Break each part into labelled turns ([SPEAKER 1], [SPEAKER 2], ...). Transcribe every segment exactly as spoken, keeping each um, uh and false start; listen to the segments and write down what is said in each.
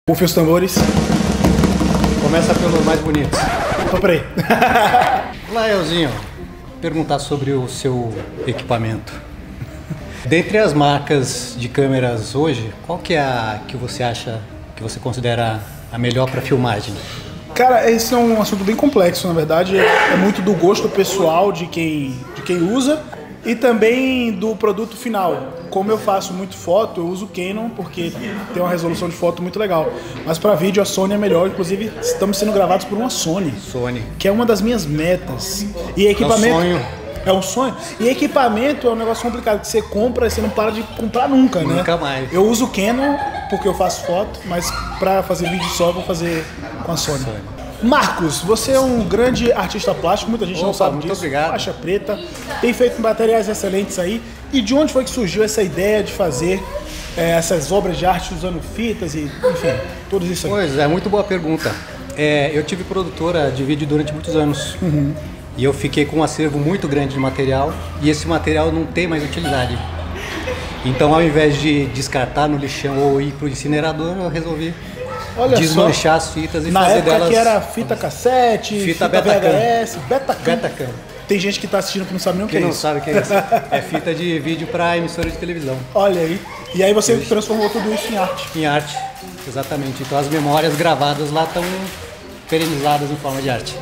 [SPEAKER 1] Rufem os tambores.
[SPEAKER 2] Começa pelo mais bonito.
[SPEAKER 1] Então, peraí.
[SPEAKER 2] Olá, Elzinho. Perguntar sobre o seu equipamento. Dentre as marcas de câmeras hoje, qual que é a que você acha, que você considera a melhor para filmagem?
[SPEAKER 1] Cara, esse é um assunto bem complexo, na verdade. É muito do gosto pessoal de quem, de quem usa e também do produto final. Como eu faço muito foto, eu uso Canon porque tem uma resolução de foto muito legal. Mas para vídeo a Sony é melhor, inclusive estamos sendo gravados por uma Sony.
[SPEAKER 2] Sony.
[SPEAKER 1] Que é uma das minhas metas. E equipamento...
[SPEAKER 2] É um sonho.
[SPEAKER 1] É um sonho. E equipamento é um negócio complicado, que você compra e você não para de comprar nunca, né?
[SPEAKER 2] Nunca mais.
[SPEAKER 1] Eu uso Canon porque eu faço foto, mas para fazer vídeo só eu vou fazer com a Sony. Sony. Marcos, você é um grande artista plástico, muita gente
[SPEAKER 2] Opa,
[SPEAKER 1] não sabe
[SPEAKER 2] muito
[SPEAKER 1] disso.
[SPEAKER 2] Obrigado.
[SPEAKER 1] Faixa preta, tem feito materiais excelentes aí. E de onde foi que surgiu essa ideia de fazer é, essas obras de arte usando fitas e, enfim, tudo isso aí?
[SPEAKER 2] Pois é, muito boa pergunta. É, eu tive produtora de vídeo durante muitos anos. Uhum. E eu fiquei com um acervo muito grande de material e esse material não tem mais utilidade. Então, ao invés de descartar no lixão ou ir para o incinerador, eu resolvi Olha desmanchar só, as fitas e
[SPEAKER 1] na
[SPEAKER 2] fazer
[SPEAKER 1] época
[SPEAKER 2] delas...
[SPEAKER 1] que era fita cassete,
[SPEAKER 2] fita,
[SPEAKER 1] fita
[SPEAKER 2] Betacam.
[SPEAKER 1] V H S, Betacam.
[SPEAKER 2] Betacam.
[SPEAKER 1] Tem gente que está assistindo que não sabe nem o que,
[SPEAKER 2] que
[SPEAKER 1] é
[SPEAKER 2] não
[SPEAKER 1] isso.
[SPEAKER 2] sabe o que é isso. É fita de vídeo para emissora de televisão.
[SPEAKER 1] Olha aí. E aí você isso. transformou tudo isso em arte.
[SPEAKER 2] Em arte, exatamente. Então as memórias gravadas lá estão perenizadas em forma de arte.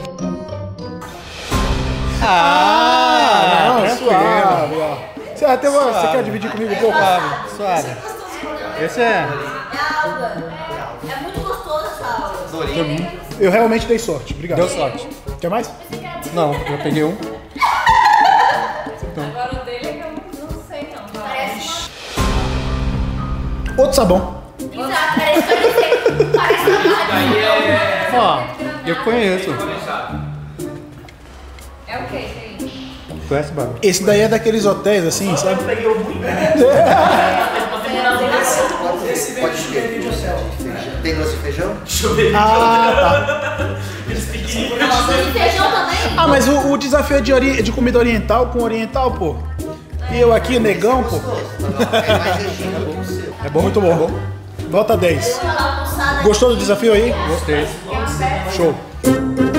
[SPEAKER 1] Ah, não, é suave, ó. Você, até suave. Você quer dividir comigo um pouco?
[SPEAKER 2] Suave, suave. Esse é...
[SPEAKER 3] É muito gostoso essa aula.
[SPEAKER 1] Eu realmente dei sorte, obrigado.
[SPEAKER 2] Deu sorte.
[SPEAKER 1] Quer mais?
[SPEAKER 2] Não, eu peguei um.
[SPEAKER 3] Então. Agora o dele é que eu não sei não. Parece uma...
[SPEAKER 1] Outro sabão.
[SPEAKER 3] Exato, parece que parece uma...
[SPEAKER 2] Ó, eu conheço.
[SPEAKER 3] É o que isso aí?
[SPEAKER 2] Conhece, Bárbara?
[SPEAKER 1] Esse daí é daqueles hotéis assim, sabe?
[SPEAKER 4] Tem doce de feijão?
[SPEAKER 1] Ah, tá.
[SPEAKER 3] Doce de feijão também?
[SPEAKER 1] Ah, mas o, o desafio é de, ori de comida oriental com oriental, pô. E eu aqui, negão, pô. É bom, muito bom. Nota dez. Gostou do desafio aí?
[SPEAKER 2] Gostei.
[SPEAKER 1] Show.